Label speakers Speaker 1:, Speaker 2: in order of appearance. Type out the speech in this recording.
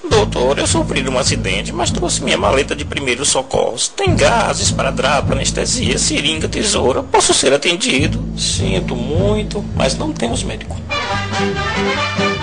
Speaker 1: Doutor, eu sofri um acidente, mas trouxe minha maleta de primeiros socorros. Tem gases, esparadrapo, anestesia, seringa, tesoura. Posso ser atendido? Sinto muito, mas não temos médico.